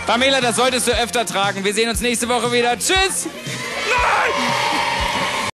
Pamela, das solltest du öfter tragen. Wir sehen uns nächste Woche wieder. Tschüss! Nein!